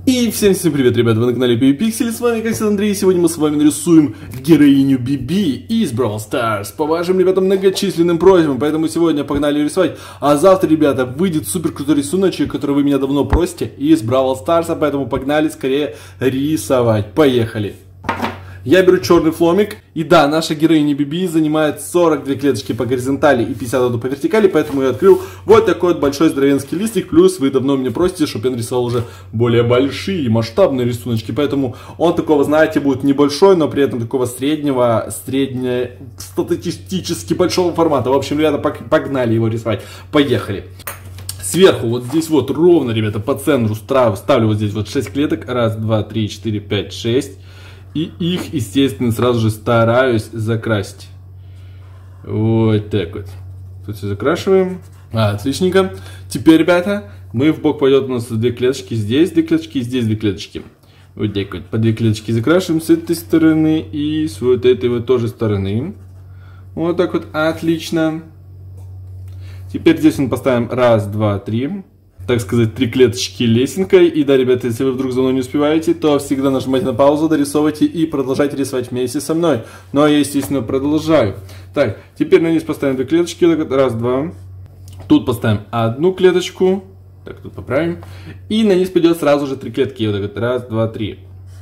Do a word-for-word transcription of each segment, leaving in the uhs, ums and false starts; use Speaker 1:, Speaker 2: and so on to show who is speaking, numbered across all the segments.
Speaker 1: И всем всем привет, ребята, вы на канале PvPixel, с вами как всегда Андрей, и сегодня мы с вами нарисуем героиню Биби из Brawl Stars по вашим, ребятам, многочисленным просьбам, поэтому сегодня погнали рисовать, а завтра, ребята, выйдет супер крутой рисуночек, который вы меня давно просите, из Brawl Stars, поэтому погнали скорее рисовать, поехали! Я беру черный фломик, и да, наша героиня Биби занимает сорок две клеточки по горизонтали и пятьдесят одну по вертикали, поэтому я открыл вот такой вот большой здоровенский листик, плюс вы давно меня просите, чтобы я нарисовал уже более большие масштабные рисуночки, поэтому он такого, знаете, будет небольшой, но при этом такого среднего, среднестатистически большого формата. В общем, ребята, погнали его рисовать, поехали. Сверху, вот здесь вот ровно, ребята, по центру ставлю вот здесь вот шесть клеток, раз, два, три, четыре, пять, шесть. И их, естественно, сразу же стараюсь закрасить. Вот так вот. Тут все закрашиваем. А, отличненько. Теперь, ребята, мы в бок пойдет у нас две клеточки. Здесь две клеточки, здесь две клеточки. Вот так вот. По две клеточки закрашиваем с этой стороны и с вот этой вот тоже стороны. Вот так вот. Отлично. Теперь здесь мы поставим раз, два, три. Так сказать, три клеточки лесенкой. И да, ребята, если вы вдруг за мной не успеваете, то всегда нажимайте на паузу, дорисовывайте и продолжайте рисовать вместе со мной. Но я, естественно, продолжаю. Так, теперь на низ поставим две клеточки. Раз, два. Тут поставим одну клеточку. Так, тут поправим. И на низ пойдет сразу же три клетки. Вот так, раз, два, три.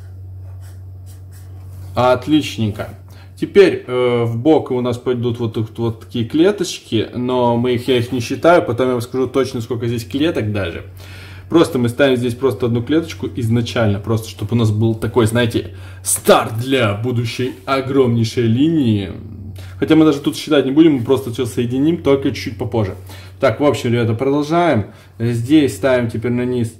Speaker 1: Отличненько. Теперь э, в бок у нас пойдут вот, вот, вот такие клеточки, но мы их, я их не считаю, потом я вам скажу точно, сколько здесь клеток даже. Просто мы ставим здесь просто одну клеточку изначально, просто чтобы у нас был такой, знаете, старт для будущей огромнейшей линии. Хотя мы даже тут считать не будем, мы просто все соединим, только чуть-чуть попозже. Так, в общем, ребята, продолжаем. Здесь ставим теперь на низ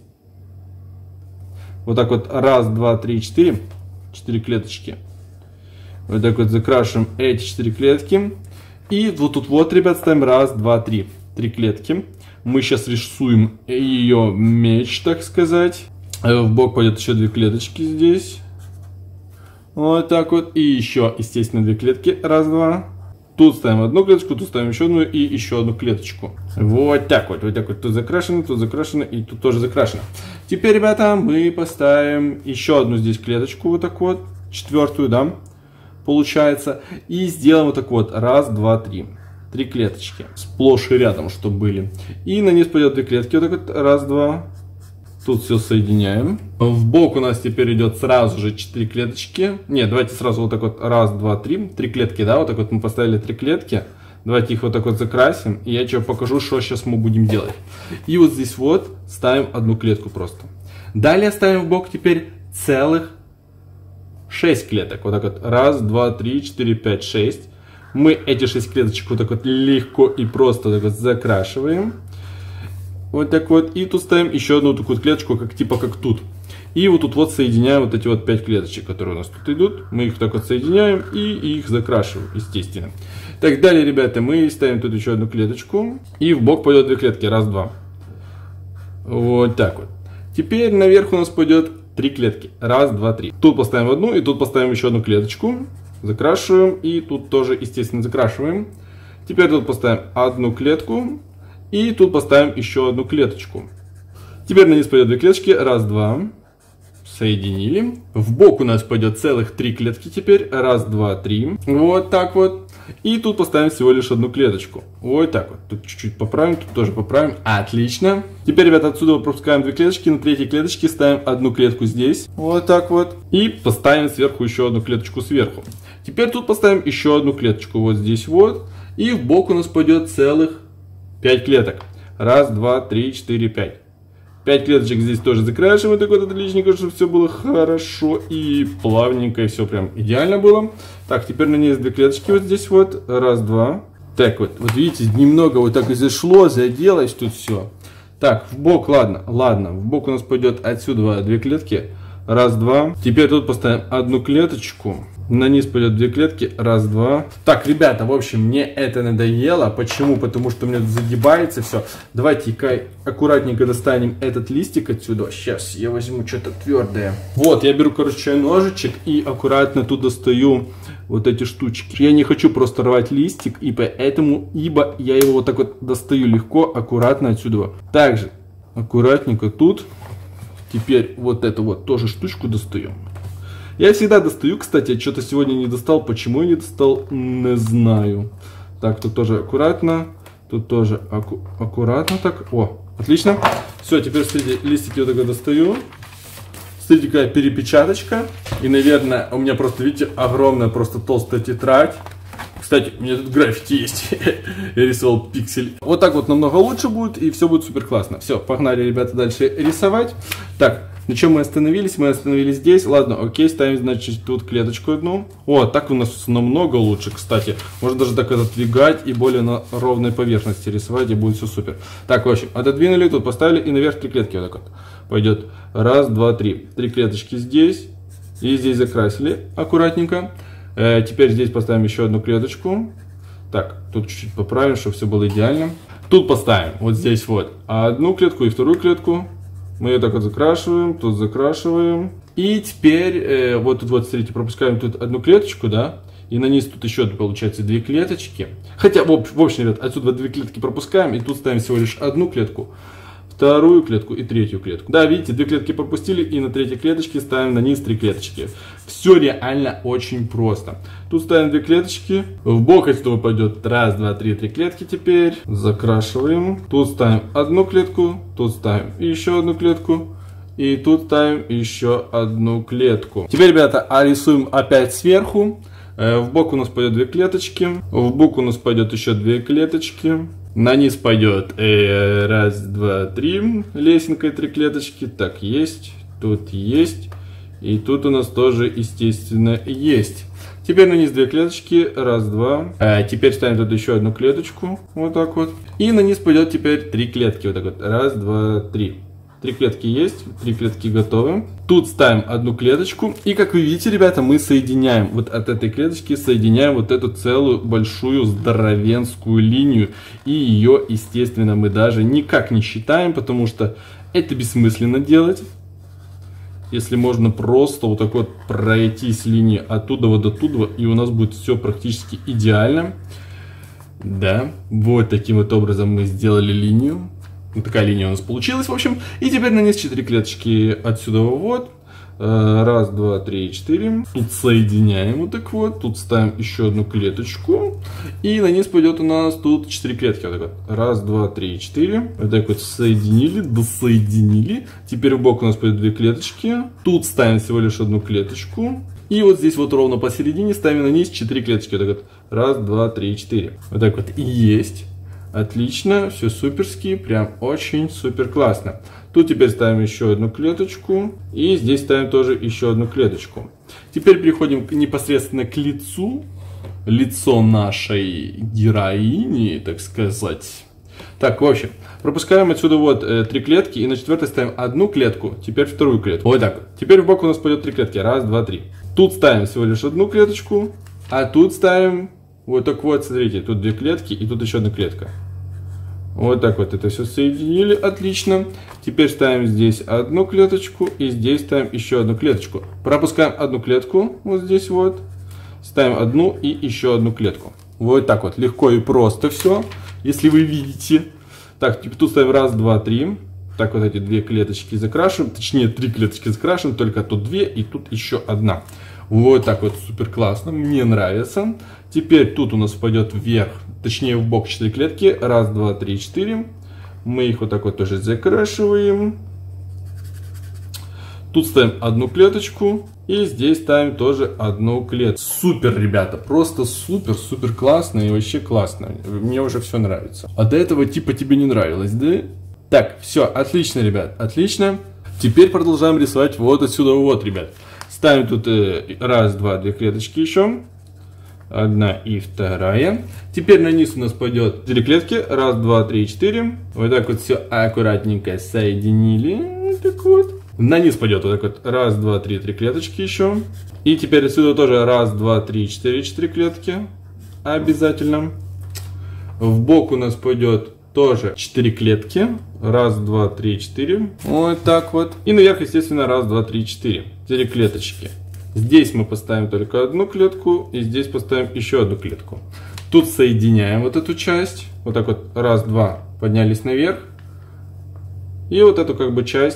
Speaker 1: вот так вот раз, два, три, четыре. Четыре клеточки. Вот так вот закрашиваем эти четыре клетки. И вот тут вот, ребят, ставим раз, два, три. Три клетки. Мы сейчас рисуем ее меч, так сказать. В бок пойдет еще две клеточки здесь. Вот так вот. И еще, естественно, две клетки. Раз, два. Тут ставим одну клеточку, тут ставим еще одну и еще одну клеточку. Вот так вот. Вот так вот. Тут закрашено, тут закрашено и тут тоже закрашено. Теперь, ребята, мы поставим еще одну здесь клеточку. Вот так вот. Четвертую, да. Получается. И сделаем вот так вот. Раз, два, три. Три клеточки. Сплошь и рядом, чтобы были. И на низ пойдет две клетки. Вот так вот. Раз, два. Тут все соединяем. В бок у нас теперь идет сразу же четыре клеточки. Нет, давайте сразу вот так вот. Раз, два, три. Три клетки, да? Вот так вот мы поставили три клетки. Давайте их вот так вот закрасим. И я что покажу, что сейчас мы будем делать. И вот здесь вот ставим одну клетку просто. Далее ставим в бок теперь целых шесть клеток. Вот так вот. Раз, два, три, четыре, пять, шесть. Мы эти шесть клеточек вот так вот легко и просто так вот закрашиваем. Вот так вот. И тут ставим еще одну такую клеточку, как типа как тут. И вот тут вот соединяем вот эти вот пять клеточек, которые у нас тут идут. Мы их так вот соединяем и их закрашиваем, естественно. Так, далее, ребята, мы ставим тут еще одну клеточку. И в бок пойдет две клетки. Раз, два. Вот так вот. Теперь наверх у нас пойдет три клетки. Раз, два, три. Тут поставим одну, и тут поставим еще одну клеточку. Закрашиваем, и тут тоже, естественно, закрашиваем. Теперь тут поставим одну клетку, и тут поставим еще одну клеточку. Теперь на низ пойдет две клеточки. Раз, два. Соединили. В бок у нас пойдет целых три клетки теперь. Раз, два, три. Вот так вот. И тут поставим всего лишь одну клеточку. Вот так вот. Тут чуть-чуть поправим, тут тоже поправим. Отлично. Теперь, ребята, отсюда пропускаем две клеточки. На третьей клеточке ставим одну клетку здесь. Вот так вот. И поставим сверху еще одну клеточку сверху. Теперь тут поставим еще одну клеточку вот здесь вот. И в бок у нас пойдет целых пять клеток. Раз, два, три, четыре, пять. пять клеточек здесь тоже закрашиваем. Так вот, отличненько, чтобы все было хорошо и плавненько. И все прям идеально было. Так, теперь на ней две клеточки вот здесь вот. Раз, два. Так вот, вот видите, немного вот так и зашло, заделось тут все. Так, в бок, ладно, ладно. В бок у нас пойдет отсюда две клетки. Раз, два. Теперь тут поставим одну клеточку. На низ пойдет две клетки. Раз, два. Так, ребята, в общем, мне это надоело. Почему? Потому что у меня тут загибается все. Давайте-ка аккуратненько достанем этот листик отсюда. Сейчас я возьму что-то твердое. Вот, я беру, короче, ножичек и аккуратно тут достаю вот эти штучки. Я не хочу просто рвать листик, и поэтому, ибо я его вот так вот достаю легко, аккуратно отсюда. Также аккуратненько тут Теперь вот эту вот тоже штучку достаем. Я всегда достаю, кстати, что-то сегодня не достал. Почему я не достал, не знаю. Так, тут тоже аккуратно. Тут тоже аку аккуратно так. О, отлично. Все, теперь, смотрите, листики вот так достаю. Смотрите, какая перепечаточка. И, наверное, у меня просто, видите, огромная, просто толстая тетрадь. Кстати, у меня тут граффити есть. Я рисовал пиксель. Вот так вот намного лучше будет, и все будет супер классно. Все, погнали, ребята, дальше рисовать. Так, на чем мы остановились? Мы остановились здесь. Ладно, окей, ставим, значит, тут клеточку одну. О, так у нас намного лучше, кстати. Можно даже так отодвигать и более на ровной поверхности рисовать, и будет все супер. Так, в общем, отодвинули, тут поставили, и наверх три клетки вот так вот. Пойдет. Раз, два, три. Три клеточки здесь. И здесь закрасили аккуратненько. Э, теперь здесь поставим еще одну клеточку. Так, тут чуть-чуть поправим, чтобы все было идеально. Тут поставим, вот здесь вот, одну клетку и вторую клетку. Мы ее так вот закрашиваем, тут закрашиваем. И теперь, э, вот тут вот, смотрите, пропускаем тут одну клеточку, да. И на низ тут еще, получается, две клеточки. Хотя, в, в общем, ребят, отсюда две клетки пропускаем. И тут ставим всего лишь одну клетку. Вторую клетку и третью клетку. Да, видите, две клетки пропустили, и на третьей клеточке ставим на низ три клеточки. Все реально очень просто. Тут ставим две клеточки. В бок отсюда пойдет раз, два, три, три клетки теперь. Закрашиваем. Тут ставим одну клетку, тут ставим еще одну клетку. И тут ставим еще одну клетку. Теперь, ребята, рисуем опять сверху. В бок у нас пойдет две клеточки. В бок у нас пойдет еще две клеточки. На низ пойдет э, раз, два, три, лесенкой три клеточки. Так, есть, тут есть. И тут у нас тоже, естественно, есть. Теперь на низ две клеточки. Раз, два. А теперь ставим тут еще одну клеточку. Вот так вот. И на низ пойдет теперь три клетки. Вот так вот. Раз, два, три. Три клетки есть, три клетки готовы. Тут ставим одну клеточку. И как вы видите, ребята, мы соединяем вот от этой клеточки, соединяем вот эту целую большую здоровенскую линию. И ее, естественно, мы даже никак не считаем, потому что это бессмысленно делать. Если можно просто вот так вот пройти с линии оттуда вот до туда, и у нас будет все практически идеально. Да, вот таким вот образом мы сделали линию. Вот такая линия у нас получилась, в общем. И теперь на низ четыре клеточки отсюда вот. Раз, два, три, четыре. Тут соединяем вот так вот. Тут ставим еще одну клеточку. И на низ пойдет у нас тут четыре клетки. Вот так вот. Раз, два, три, четыре. Вот так вот соединили, досоединили. Теперь в бок у нас пойдет две клеточки. Тут ставим всего лишь одну клеточку. И вот здесь вот ровно посередине ставим на низ четыре клеточки. Вот так вот. Раз, два, три, четыре. Вот так вот и есть. Отлично, все суперски, прям очень супер классно. Тут теперь ставим еще одну клеточку. И здесь ставим тоже еще одну клеточку. Теперь переходим непосредственно к лицу. Лицо нашей героини, так сказать. Так, в общем, пропускаем отсюда вот э, три клетки. И на четвертой ставим одну клетку, теперь вторую клетку. Вот так. Теперь в бок у нас пойдет три клетки. Раз, два, три. Тут ставим всего лишь одну клеточку. А тут ставим... Вот так вот, смотрите, тут две клетки и тут еще одна клетка. Вот так вот это все соединили, отлично. Теперь ставим здесь одну клеточку и здесь ставим еще одну клеточку. Пропускаем одну клетку, вот здесь вот. Ставим одну и еще одну клетку. Вот так вот, легко и просто все, если вы видите. Так, тут ставим раз, два, три. Так вот эти две клеточки закрашиваем, точнее три клеточки закрашиваем, только тут две и тут еще одна. Вот так вот, супер классно, мне нравится. Теперь тут у нас пойдет вверх, точнее в бок четыре клетки. Раз, два, три, четыре. Мы их вот так вот тоже закрашиваем. Тут ставим одну клеточку. И здесь ставим тоже одну клетку. Супер, ребята, просто супер, супер классно и вообще классно. Мне уже все нравится. А до этого типа тебе не нравилось, да? Так, все, отлично, ребят, отлично. Теперь продолжаем рисовать вот отсюда вот, ребят. Ставим тут э, раз, два, две клеточки еще. Одна и вторая. Теперь на низ у нас пойдет три клетки. Раз, два, три, четыре. Вот так вот все аккуратненько соединили. Вот так вот. На низ пойдет вот так вот. Раз, два, три, три клеточки еще. И теперь отсюда тоже раз, два, три, четыре, четыре клетки. Обязательно. В бок у нас пойдет тоже четыре клетки. Раз, два, три, четыре. Вот так вот. И наверх, естественно, раз, два, три, четыре. четыре клеточки. Здесь мы поставим только одну клетку. И здесь поставим еще одну клетку. Тут соединяем вот эту часть. Вот так вот. Раз, два. Поднялись наверх. И вот эту как бы часть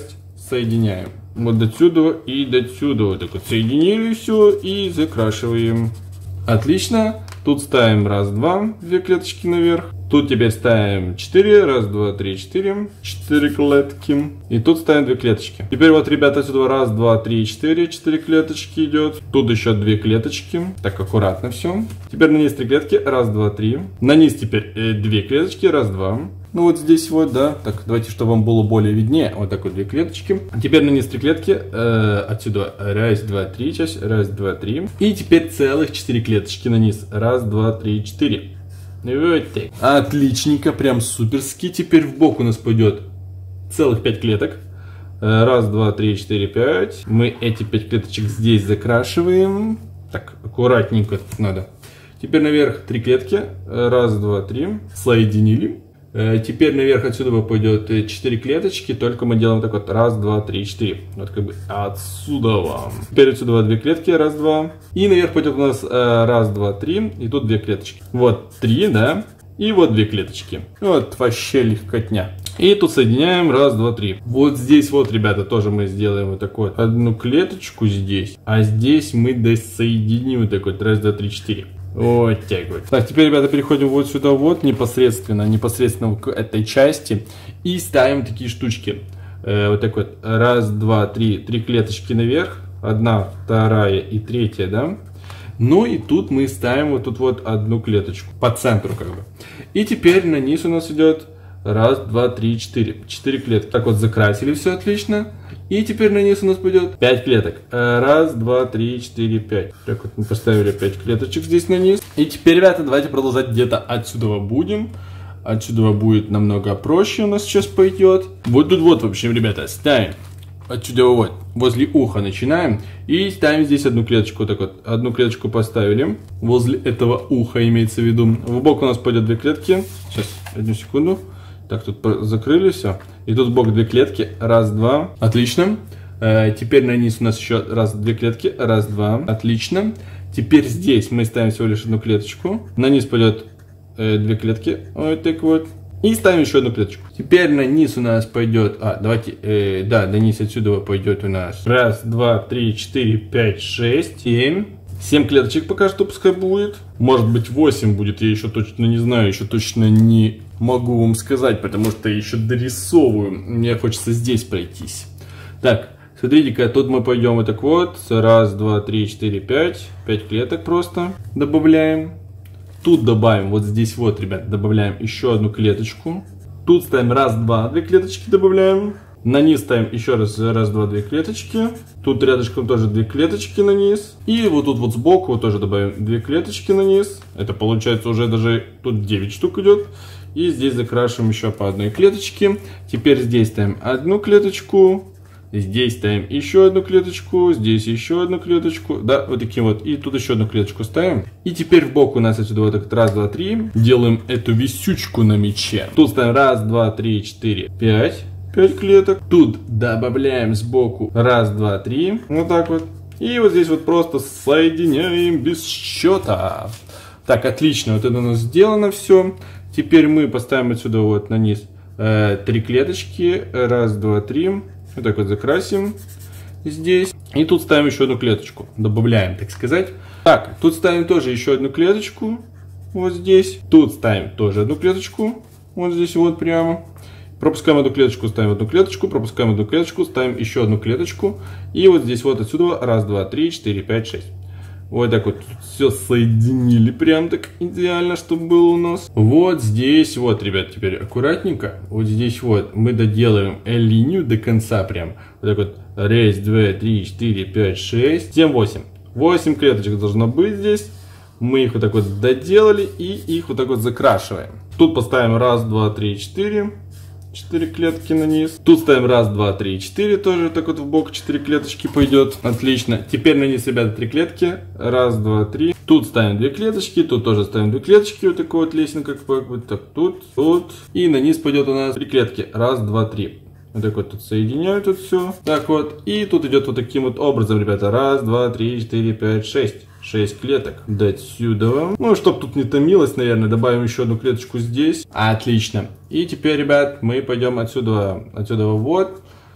Speaker 1: соединяем. Вот до сюда и до сюда. Вот так вот соединили все и закрашиваем. Отлично. Тут ставим раз, два, две клеточки наверх. Тут теперь ставим четыре, раз, два, три, четыре, четыре клетки. И тут ставим две клеточки. Теперь вот, ребята, отсюда раз, два, три, четыре, четыре клеточки идет. Тут еще две клеточки. Так, аккуратно все. Теперь на низ три клетки, раз, два, три. На низ теперь э, две клеточки, раз, два. Ну вот здесь вот, да. Так, давайте, чтобы вам было более виднее. Вот так вот две клеточки. Теперь на низ три клетки. Э, отсюда раз, два, три, часть. Раз, два, три. И теперь целых четыре клеточки на низ. Раз, два, три, четыре. Вот так. Отличненько, прям суперски. Теперь в бок у нас пойдет целых пять клеток. Раз, два, три, четыре, пять. Мы эти пять клеточек здесь закрашиваем. Так, аккуратненько тут надо. Теперь наверх три клетки. Раз, два, три. Соединили. Теперь наверх отсюда пойдет четыре клеточки, только мы делаем так вот, раз, два, три, четыре. Вот как бы отсюда вам. Теперь отсюда две клетки, раз, два. И наверх пойдет у нас раз, два, три, и тут две клеточки. Вот три, да, и вот две клеточки. Вот вообще легкотня. И тут соединяем, раз, два, три. Вот здесь вот, ребята, тоже мы сделаем вот такую вот одну клеточку здесь, а здесь мы досоединим вот такой вот, раз, два, три, четыре. Вот так вот. Так, теперь, ребята, переходим вот сюда вот, непосредственно, непосредственно к этой части. И ставим такие штучки. Э, вот так вот. Раз, два, три. Три клеточки наверх. Одна, вторая и третья, да. Ну и тут мы ставим вот тут вот одну клеточку. По центру как бы. И теперь на низ у нас идет раз, два, три, четыре. Четыре клетки. Так вот закрасили, все отлично. И теперь на низ у нас пойдет пять клеток. Раз, два, три, четыре, пять. Так вот мы поставили пять клеточек здесь на низ. И теперь, ребята, давайте продолжать где-то отсюда будем. Отсюда будет намного проще у нас сейчас пойдет. Вот тут вот, в общем, ребята, ставим. Отсюда вот, возле уха начинаем. И ставим здесь одну клеточку. Вот так вот, одну клеточку поставили. Возле этого уха имеется в виду. В бок у нас пойдет две клетки. Сейчас, одну секунду. Так, тут закрыли все. И тут сбоку две клетки. Раз, два. Отлично. Э, теперь на низ у нас еще раз, две клетки. Раз, два. Отлично. Теперь здесь мы ставим всего лишь одну клеточку. На низ пойдет э, две клетки. Вот так вот. И ставим еще одну клеточку. Теперь на низ у нас пойдет... А, давайте... Э, да, на низ отсюда пойдет у нас. Раз, два, три, четыре, пять, шесть, семь. семь клеточек пока что пускай будет. Может быть восемь будет, я еще точно не знаю, еще точно не могу вам сказать, потому что я еще дорисовываю. Мне хочется здесь пройтись. Так, смотрите-ка, тут мы пойдем вот так вот. Раз, два, три, четыре, пять. пять клеток просто добавляем. Тут добавим, вот здесь вот, ребят, добавляем еще одну клеточку. Тут ставим раз, два, две клеточки добавляем. На низ ставим еще раз, раз, два, две клеточки. Тут рядышком тоже две клеточки на низ. И вот тут вот сбоку тоже добавим две клеточки на низ. Это получается уже даже тут девять штук идет. И здесь закрашиваем еще по одной клеточке. Теперь здесь ставим одну клеточку. Здесь ставим еще одну клеточку. Здесь еще одну клеточку. Да, вот таким вот. И тут еще одну клеточку ставим. И теперь в бок у нас отсюда вот так раз, два, три. Делаем эту висючку на мече. Тут ставим раз, два, три, четыре, пять. пять клеток. Тут добавляем сбоку раз, два, три. Вот так вот. И вот здесь вот просто соединяем без счета. Так, отлично. Вот это у нас сделано все. Теперь мы поставим отсюда вот на низ э, три клеточки. Раз, два, три. Вот так вот закрасим здесь. И тут ставим еще одну клеточку. Добавляем, так сказать. Так, тут ставим тоже еще одну клеточку. Вот здесь. Тут ставим тоже одну клеточку. Вот здесь вот прямо. Пропускаем одну клеточку, ставим одну клеточку, пропускаем одну клеточку, ставим еще одну клеточку. И вот здесь вот отсюда раз, два, три, четыре, пять, шесть. Вот так вот все соединили прям так идеально, чтобы было у нас. Вот здесь вот, ребят, теперь аккуратненько. Вот здесь вот мы доделаем линию до конца прям. Вот так вот. Раз, два, три, четыре, пять, шесть, семь, восемь. восемь клеточек должно быть здесь. Мы их вот так вот доделали и их вот так вот закрашиваем. Тут поставим раз, два, три, четыре. четыре клетки на низ. Тут ставим раз, два, три, четыре. Тоже так вот в бок четыре клеточки пойдет. Отлично. Теперь на низ, ребята, три клетки. раз, два, три. Тут ставим две клеточки. Тут тоже ставим две клеточки. Вот такой вот лесенка. Вот так, тут, тут. И на низ пойдет у нас три клетки. раз, два, три. Вот так вот тут соединяю тут все. Так вот. И тут идет вот таким вот образом, ребята. раз, два, три, четыре, пять, шесть. шесть клеток до сюда. Ну, чтобы тут не томилось, наверное, добавим еще одну клеточку здесь. Отлично. И теперь, ребят, мы пойдем отсюда, отсюда вот.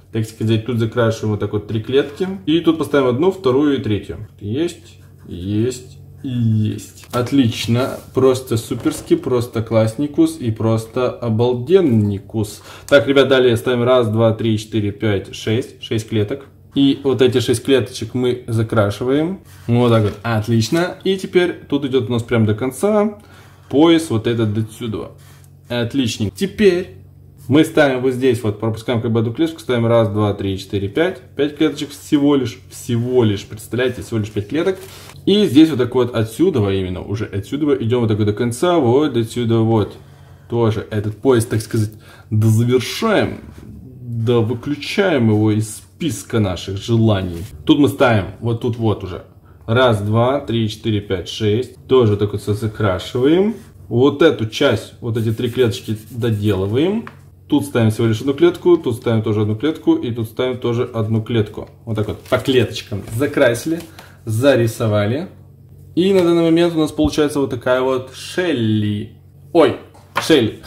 Speaker 1: так сказать, тут закрашиваем вот так вот три клетки. И тут поставим одну, вторую и третью. Есть, есть и есть. Отлично, просто суперски, просто классникус и просто обалденникус. Так, ребят, далее ставим раз, два, три, четыре, пять, шесть. шесть клеток. И вот эти шесть клеточек мы закрашиваем. Вот так вот. Отлично. И теперь тут идет у нас прям до конца пояс вот этот до сюда. Отлично. Теперь мы ставим вот здесь, вот пропускаем как бы одну клеточку, ставим раз, два, три, четыре, пять. пять клеточек всего лишь. Всего лишь. Представляете, всего лишь пять клеток. И здесь вот так вот отсюда, именно уже отсюда идем вот так вот до конца, вот отсюда вот. Тоже этот пояс, так сказать, дозавершаем. Да выключаем его из списка наших желаний. Тут мы ставим, вот тут вот уже. Раз, два, три, четыре, пять, шесть. Тоже так вот закрашиваем. Вот эту часть, вот эти три клеточки доделываем. Тут ставим всего лишь одну клетку, тут ставим тоже одну клетку, и тут ставим тоже одну клетку. Вот так вот по клеточкам закрасили, зарисовали. И на данный момент у нас получается вот такая вот Шелли. Ой, Шелли.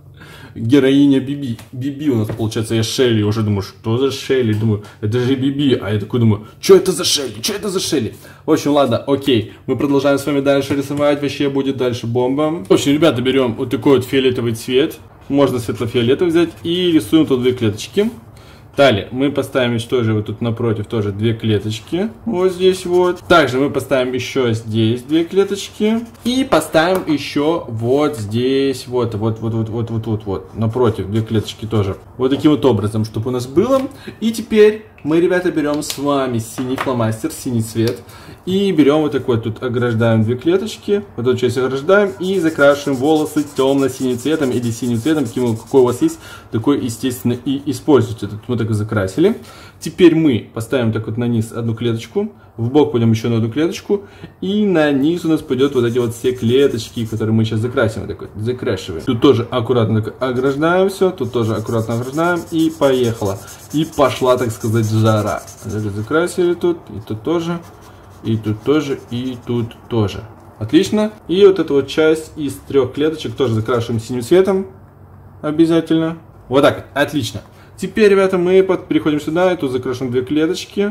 Speaker 1: Героиня Биби. Биби у нас получается, я Шелли уже думаю, что за Шелли? Думаю, это же Биби. А я такой думаю, что это за Шелли? Что это за Шелли? В общем, ладно, окей. Мы продолжаем с вами дальше рисовать. Вообще будет дальше бомба. В общем, ребята, берем вот такой вот фиолетовый цвет. Можно светло-фиолетовый взять. И рисуем тут две клеточки. Далее мы поставим еще тоже вот тут напротив тоже две клеточки. Вот здесь вот. Также мы поставим еще здесь две клеточки. И поставим еще вот здесь вот. Вот, вот, вот, вот, вот, вот, вот. Напротив две клеточки тоже. Вот таким вот образом, чтобы у нас было. И теперь мы, ребята, берем с вами синий фломастер, синий цвет. И берем вот такой, тут ограждаем две клеточки. Вот эту часть ограждаем и закрашиваем волосы темно-синим цветом или синим цветом, каким, какой у вас есть, такой, естественно, и используйте. Тут мы так и закрасили. Теперь мы поставим так вот на низ одну клеточку, в бок пойдем еще на одну клеточку, и на низ у нас пойдет вот эти вот все клеточки, которые мы сейчас закрасим. Вот так вот закрашиваем. Тут тоже аккуратно так ограждаем все, тут тоже аккуратно ограждаем, и поехала. И пошла, так сказать, жара. Закрасили тут, и тут тоже. И тут тоже, и тут тоже. Отлично. И вот эту вот часть из трех клеточек тоже закрашиваем синим цветом. Обязательно. Вот так. Отлично. Теперь, ребята, мы под, переходим сюда, и тут закрашиваем две клеточки.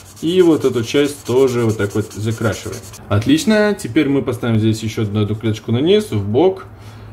Speaker 1: И вот эту часть тоже вот так вот закрашиваем. Отлично. Теперь мы поставим здесь еще одну, одну клеточку на низ, в бок.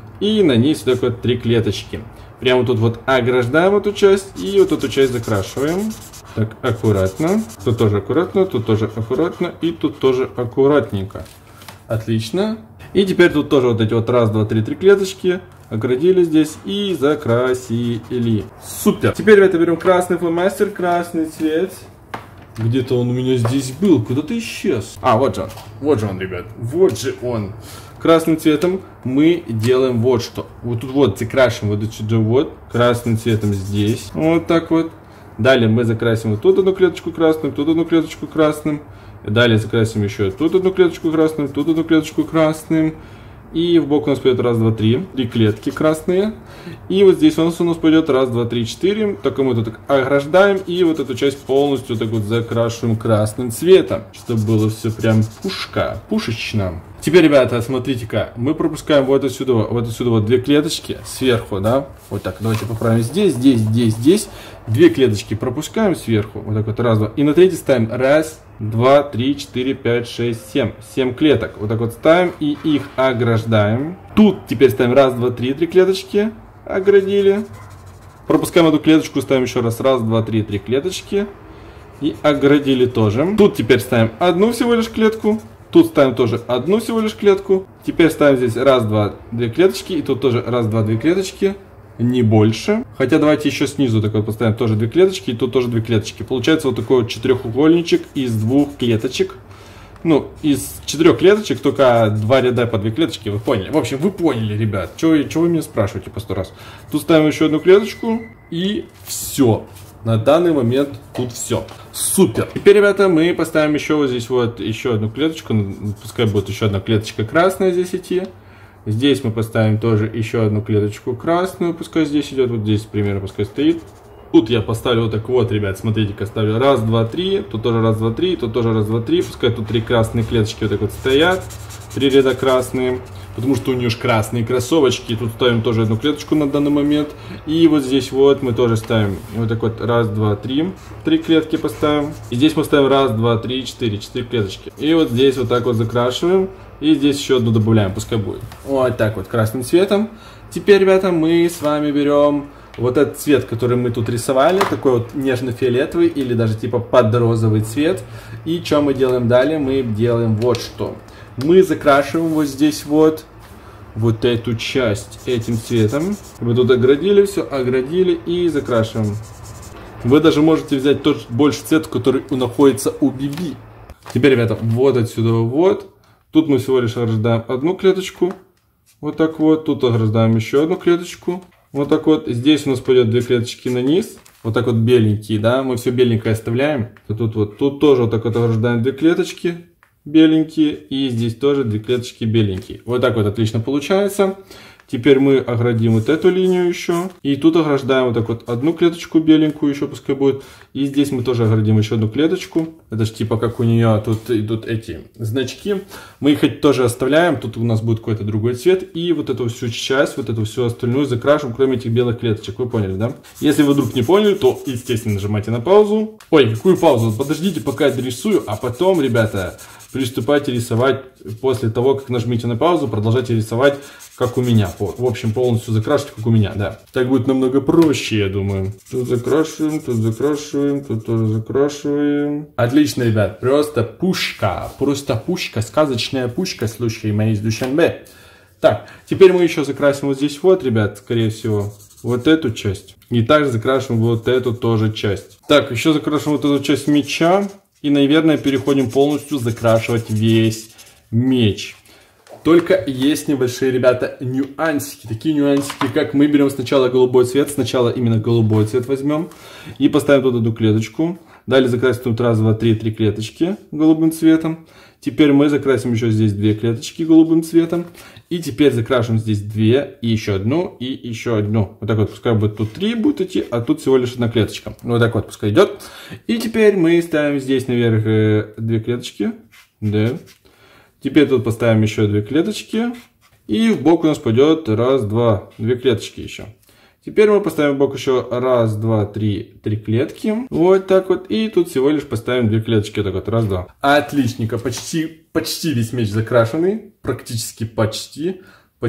Speaker 1: И на низ вот так вот три клеточки. Прямо тут вот ограждаем эту часть и вот эту часть закрашиваем. Так, аккуратно. Тут тоже аккуратно, тут тоже аккуратно и тут тоже аккуратненько. Отлично. И теперь тут тоже вот эти вот раз, два, три, три клеточки оградили здесь и закрасили. Супер. Теперь, ребята, берем красный фломастер, красный цвет. Где-то он у меня здесь был, куда-то исчез. А, вот же он. Вот же он, ребят. Вот же он. Красным цветом мы делаем вот что. Вот тут вот закрашиваем вот сюда вот. Красным цветом здесь. Вот так вот. Далее мы закрасим вот тут одну клеточку красным, тут одну клеточку красным. Далее закрасим еще тут одну клеточку красным, тут одну клеточку красным. И в бок у нас пойдет раз, два, три. Три клетки красные. И вот здесь у нас, у нас пойдет раз, два, три, четыре. Только мы тут ограждаем. И вот эту часть полностью так вот закрашиваем красным цветом. Чтобы было все прям пушка, пушечно. Теперь, ребята, смотрите-ка. Мы пропускаем вот отсюда, вот отсюда вот две клеточки сверху, да. Вот так, давайте поправим здесь, здесь, здесь, здесь. Две клеточки пропускаем сверху. Вот так вот, раз, два. И на третий ставим раз, два, три, четыре, пять, шесть, семь. Семь клеток. Вот так вот ставим и их ограждаем. Тут теперь ставим раз, два, три, три клеточки. Оградили. Пропускаем эту клеточку, ставим еще раз. Раз, два, три, три клеточки. И оградили тоже. Тут теперь ставим одну всего лишь клетку. Тут ставим тоже одну всего лишь клетку. Теперь ставим здесь раз, два, две клеточки. И тут тоже раз, два, две клеточки. Не больше. Хотя давайте еще снизу такой поставим тоже две клеточки. И тут тоже две клеточки. Получается вот такой вот четырехугольничек из двух клеточек. Ну, из четырех клеточек только два ряда по две клеточки. Вы поняли? В общем, вы поняли, ребят. Чего вы меня спрашиваете по сто раз? Тут ставим еще одну клеточку. И все. На данный момент тут все. Супер. Теперь, ребята, мы поставим еще вот здесь вот еще одну клеточку. Пускай будет еще одна клеточка красная здесь идти. Здесь мы поставим тоже еще одну клеточку красную. Пускай здесь идет. Вот здесь примерно пускай стоит. Тут я поставлю вот так вот, ребят. Смотрите-ка, ставлю раз, два, три. Тут тоже раз, два, три. Тут тоже раз, два, три. Пускай тут три красные клеточки вот так вот стоят. Три ряда красные. потому что у нее же красные кроссовочки. Тут ставим тоже одну клеточку на данный момент. И вот здесь вот мы тоже ставим вот так вот раз, два, три. Три клетки поставим. И здесь мы ставим раз, два, три, четыре. Четыре клеточки. И вот здесь вот так вот закрашиваем. И здесь еще одну добавляем, пускай будет. Вот так вот красным цветом. Теперь, ребята, мы с вами берем вот этот цвет, который мы тут рисовали. Такой вот нежно-фиолетовый или даже типа под розовый цвет. И что мы делаем далее? Мы делаем вот что. Мы закрашиваем вот здесь вот. Вот эту часть этим цветом. Мы тут оградили все, оградили и закрашиваем. Вы даже можете взять тот больше цвет, который находится у би би. Теперь, ребята, вот отсюда вот. Тут мы всего лишь ограждаем одну клеточку. Вот так вот. Тут ограждаем еще одну клеточку. Вот так вот. Здесь у нас пойдет две клеточки на низ. Вот так вот беленькие, да. Мы все беленькое оставляем. Тут вот. Тут тоже вот так вот ограждаем две клеточки беленькие. И здесь тоже две клеточки беленькие. Вот так вот отлично получается. Теперь мы оградим вот эту линию еще. И тут ограждаем вот так вот одну клеточку беленькую еще пускай будет. И здесь мы тоже оградим еще одну клеточку. Это же типа как у нее тут идут эти значки. Мы их тоже оставляем. Тут у нас будет какой-то другой цвет. И вот эту всю часть, вот эту всю остальную закрашиваем, кроме этих белых клеточек. Вы поняли, да? Если вы вдруг не поняли, то, естественно, нажимайте на паузу. Ой, какую паузу? Подождите, пока я дорисую. А потом, ребята, приступайте рисовать после того, как нажмите на паузу. Продолжайте рисовать, как у меня. В общем, полностью закрашивать, как у меня, да. Так будет намного проще, я думаю. Тут закрашиваем, тут закрашиваем, тут тоже закрашиваем. Отлично, ребят. Просто пушка. Просто пушка. Сказочная пушка. Слушай, мои из Душанбе. Так, теперь мы еще закрасим вот здесь вот, ребят, скорее всего, вот эту часть. И также закрашиваем вот эту тоже часть. Так, еще закрашиваем вот эту часть меча. И, наверное, переходим полностью закрашивать весь меч. Только есть небольшие, ребята, нюансики. Такие нюансики, как мы берем сначала голубой цвет. Сначала именно голубой цвет возьмем. И поставим тут одну клеточку. Далее закрасим тут раз, два, три, три клеточки голубым цветом. Теперь мы закрасим еще здесь две клеточки голубым цветом. И теперь закрашиваем здесь две, и еще одну, и еще одну. Вот так вот, пускай будет тут три будет идти, а тут всего лишь одна клеточка. Вот так вот пускай идет. И теперь мы ставим здесь наверх э, две клеточки. Да. Теперь тут поставим еще две клеточки. И в бок у нас пойдет раз, два, две клеточки еще. Теперь мы поставим в бок еще раз, два, три, три клетки. Вот так вот. И тут всего лишь поставим две клеточки. Так вот, раз, два. Отличненько. Почти, почти весь меч закрашенный. Практически почти.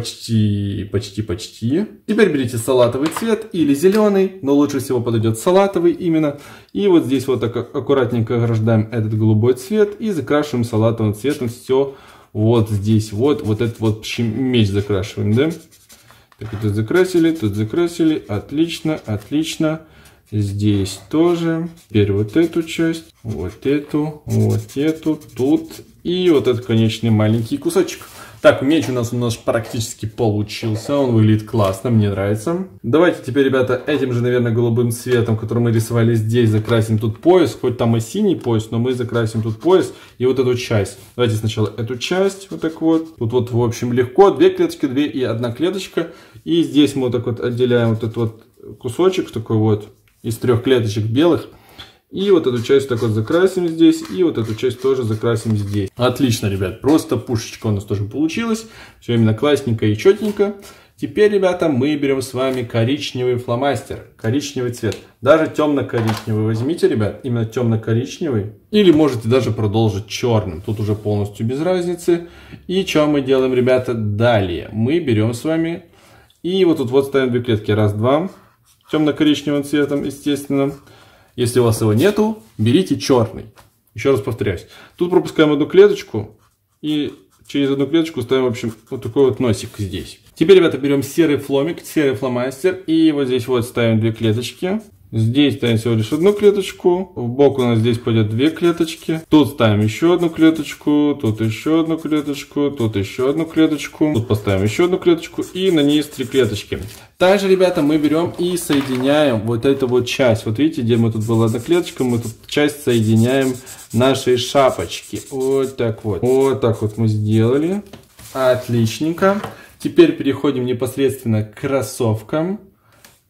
Speaker 1: Почти, почти, почти. Теперь берите салатовый цвет или зеленый. Но лучше всего подойдет салатовый именно. И вот здесь вот так аккуратненько ограждаем этот голубой цвет. И закрашиваем салатовым цветом все вот здесь. Вот, вот этот вот меч закрашиваем, да? Так, тут закрасили, тут закрасили. Отлично, отлично. Здесь тоже. Теперь вот эту часть, вот эту, вот эту, тут. И вот этот конечный маленький кусочек. Так, меч у нас у нас практически получился. Он выглядит классно, мне нравится. Давайте теперь, ребята, этим же, наверное, голубым цветом, который мы рисовали здесь, закрасим тут пояс. Хоть там и синий пояс, но мы закрасим тут пояс и вот эту часть. Давайте сначала эту часть, вот так вот. Тут вот, в общем, легко. Две клеточки, две и одна клеточка. И здесь мы вот так вот отделяем вот этот вот кусочек такой вот из трех клеточек белых. И вот эту часть так вот закрасим здесь. И вот эту часть тоже закрасим здесь. Отлично, ребят. Просто пушечка у нас тоже получилась. Все именно классненько и четненько. Теперь, ребята, мы берем с вами коричневый фломастер. Коричневый цвет. Даже темно-коричневый возьмите, ребят. Именно темно-коричневый. Или можете даже продолжить черным. Тут уже полностью без разницы. И что мы делаем, ребята, далее? Мы берем с вами... И вот тут вот ставим две клетки. Раз, два. Темно-коричневым цветом, естественно. Если у вас его нету, берите черный. Еще раз повторяюсь. Тут пропускаем одну клеточку. И через одну клеточку ставим, в общем, вот такой вот носик здесь. Теперь, ребята, берем серый фломик, серый фломастер. И вот здесь вот ставим две клеточки. Здесь ставим всего лишь одну клеточку. В бок у нас здесь пойдет две клеточки. Тут ставим еще одну клеточку. Тут еще одну клеточку. Тут еще одну клеточку. Тут поставим еще одну клеточку. И на ней три клеточки. Также, ребята, мы берем и соединяем вот эту вот часть. Вот видите, где мы тут была одна клеточка. Мы тут часть соединяем нашей шапочки. Вот так вот. Вот так вот мы сделали. Отличненько. Теперь переходим непосредственно к кроссовкам.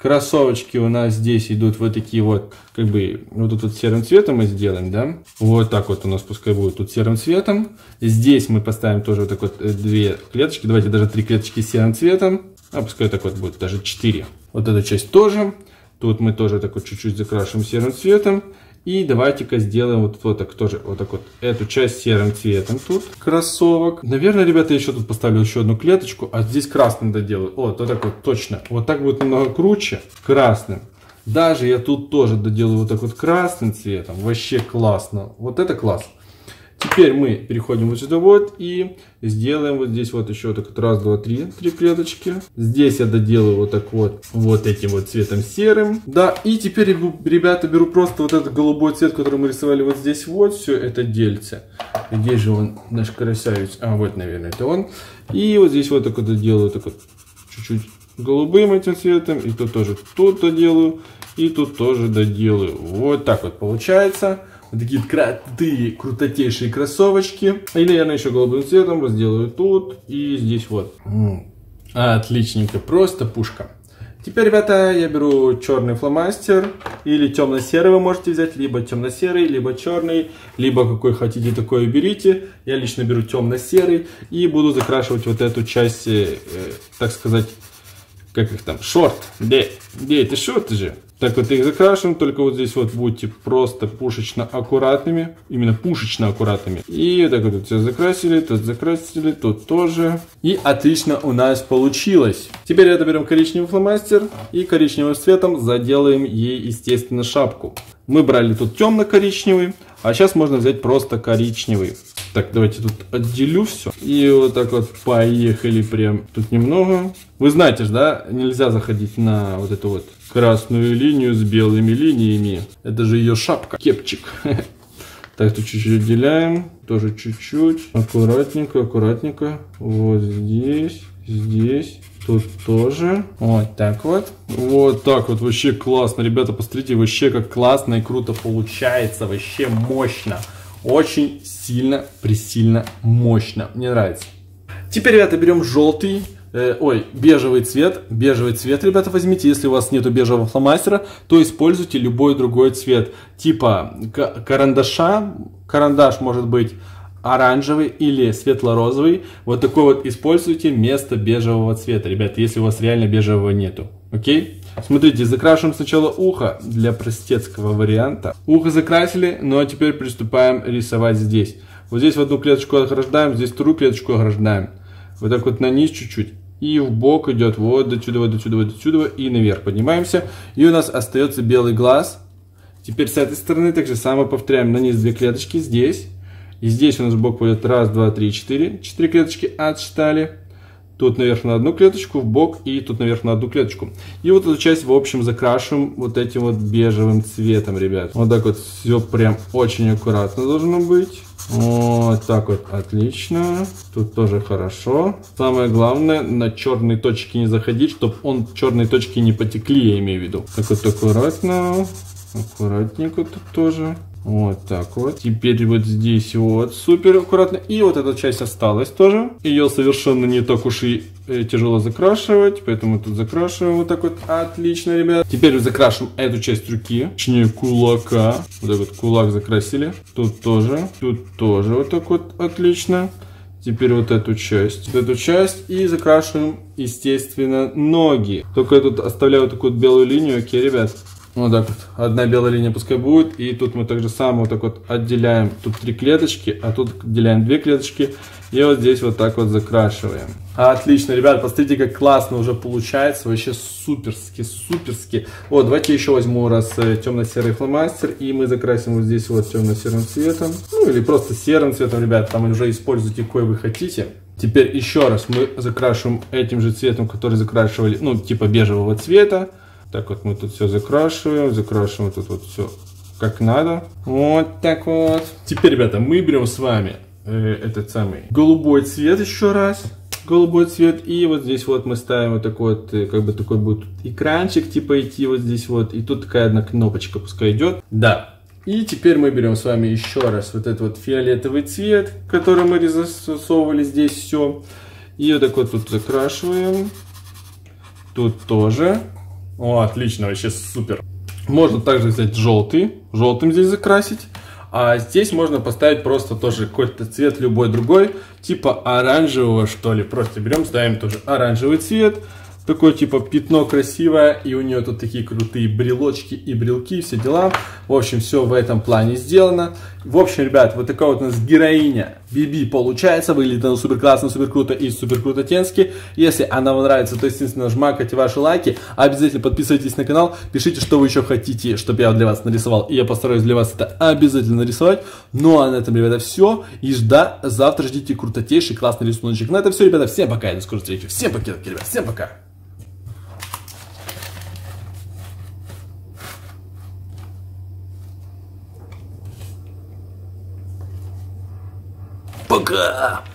Speaker 1: Кроссовочки у нас здесь идут вот такие вот, как бы, вот тут вот серым цветом мы сделаем, да. Вот так вот у нас пускай будет тут серым цветом. Здесь мы поставим тоже вот так вот две клеточки, давайте даже три клеточки серым цветом. А пускай так вот будет, даже четыре. Вот эта часть тоже. Тут мы тоже так вот чуть-чуть закрашиваем серым цветом. И давайте-ка сделаем вот, вот так тоже, вот так вот, эту часть серым цветом тут, кроссовок. Наверное, ребята, я еще тут поставлю еще одну клеточку, а здесь красным доделаю. Вот, вот так вот, точно. Вот так будет немного круче, красным. Даже я тут тоже доделаю вот так вот красным цветом. Вообще классно. Вот это класс. Теперь мы переходим вот сюда вот и сделаем вот здесь вот еще так вот раз, два, три, три клеточки. Здесь я доделаю вот так вот, вот этим вот цветом серым. Да, и теперь, ребята, беру просто вот этот голубой цвет, который мы рисовали вот здесь вот, все это дельце. Где же он, наш красавец? А, вот, наверное, это он. И вот здесь вот так вот доделаю, так вот чуть-чуть голубым этим цветом. И тут тоже тут доделаю, и тут тоже доделаю. Вот так вот получается. Вот такие крутые, крутотейшие кроссовочки. И, наверное, еще голубым цветом разделаю тут и здесь вот. Отличненько, просто пушка. Теперь, ребята, я беру черный фломастер. Или темно-серый вы можете взять. Либо темно-серый, либо черный. Либо какой хотите, такой берите. Я лично беру темно-серый. И буду закрашивать вот эту часть, э, так сказать, как их там, шорт. Где? Где это шорты же? Так вот их закрашиваем, только вот здесь вот будьте просто пушечно аккуратными, именно пушечно аккуратными. И так вот все закрасили, тут закрасили, тут тоже. И отлично у нас получилось. Теперь это берем коричневый фломастер и коричневым цветом заделаем ей, естественно, шапку. Мы брали тут темно-коричневый, а сейчас можно взять просто коричневый. Так, давайте тут отделю все. И вот так вот поехали прям. Тут немного. Вы знаете же, да, нельзя заходить на вот эту вот красную линию с белыми линиями. Это же ее шапка, кепчик. Так, тут чуть-чуть отделяем. Тоже чуть-чуть. Аккуратненько, аккуратненько. Вот здесь, здесь. Тут тоже. Вот так вот. Вот так вот. Вообще классно. Ребята, посмотрите, вообще как классно и круто получается. Вообще мощно. Очень сильно, пресильно, мощно. Мне нравится. Теперь, ребята, берем желтый. Э, ой, бежевый цвет. Бежевый цвет, ребята, возьмите. Если у вас нету бежевого фломастера, то используйте любой другой цвет. Типа карандаша. Карандаш может быть оранжевый или светло-розовый. Вот такой вот используйте вместо бежевого цвета, ребята, если у вас реально бежевого нету. Окей? Смотрите, закрашиваем сначала ухо для простецкого варианта. Ухо закрасили, ну а теперь приступаем рисовать здесь. Вот здесь в одну клеточку ограждаем, здесь вторую клеточку ограждаем. Вот так вот на низ чуть-чуть. И в бок идет вот до сюда, вот до сюда, вот до сюда, и наверх поднимаемся. И у нас остается белый глаз. Теперь с этой стороны так же самое повторяем. На низ две клеточки здесь. И здесь у нас в бок пойдет раз, два, три, четыре. Четыре клеточки отсчитали. Тут наверх на одну клеточку, в бок, и тут наверх на одну клеточку. И вот эту часть, в общем, закрашиваем вот этим вот бежевым цветом, ребят. Вот так вот все прям очень аккуратно должно быть. Вот так вот, отлично. Тут тоже хорошо. Самое главное, на черные точки не заходить, чтобы он черные точки не потекли, я имею в виду. Так вот аккуратно, аккуратненько тут тоже. Вот так вот. Теперь вот здесь вот супер аккуратно. И вот эта часть осталась тоже. Ее совершенно не так уж и э, тяжело закрашивать. Поэтому тут закрашиваем вот так вот. Отлично, ребят. Теперь закрашиваем эту часть руки. Точнее кулака. Вот так вот кулак закрасили. Тут тоже. Тут тоже вот так вот. Отлично. Теперь вот эту часть. Вот эту часть. И закрашиваем, естественно, ноги. Только я тут оставляю вот такую вот белую линию. Окей, ребят. Вот так вот, одна белая линия пускай будет, и тут мы так же самое вот так вот отделяем, тут три клеточки, а тут отделяем две клеточки, и вот здесь вот так вот закрашиваем. Отлично, ребят, посмотрите, как классно уже получается, вообще суперски, суперски. Вот, давайте еще возьму раз темно-серый фломастер, и мы закрасим вот здесь вот темно-серым цветом, ну или просто серым цветом, ребят, там уже используйте какой вы хотите. Теперь еще раз мы закрашиваем этим же цветом, который закрашивали, ну типа бежевого цвета. Так вот мы тут все закрашиваем, закрашиваем тут вот все как надо. Вот так вот. Теперь, ребята, мы берем с вами э, этот самый голубой цвет еще раз. Голубой цвет. И вот здесь вот мы ставим вот такой вот, как бы такой будет экранчик типа идти вот здесь вот. И тут такая одна кнопочка пускай идет. Да. И теперь мы берем с вами еще раз вот этот вот фиолетовый цвет, который мы засовывали здесь все. И вот так вот тут закрашиваем. Тут тоже. О, отлично, вообще супер. Можно также взять желтый, желтым здесь закрасить. А здесь можно поставить просто тоже какой-то цвет, любой другой, типа оранжевого, что ли. Просто берем, ставим тоже оранжевый цвет. Такое типа пятно красивое, и у нее тут такие крутые брелочки и брелки, все дела. В общем, все в этом плане сделано. В общем, ребят, вот такая вот у нас героиня Биби получается. Выглядит она супер классно, супер круто и супер крутотенски. Если она вам нравится, то, естественно, жмакайте ваши лайки. Обязательно подписывайтесь на канал. Пишите, что вы еще хотите, чтобы я для вас нарисовал. И я постараюсь для вас это обязательно нарисовать. Ну а на этом, ребята, все. И жда, завтра ждите крутотейший классный рисуночек. На этом все, ребята. Всем пока и до скорой встречи. Всем пока, ребят. Всем пока. Пока!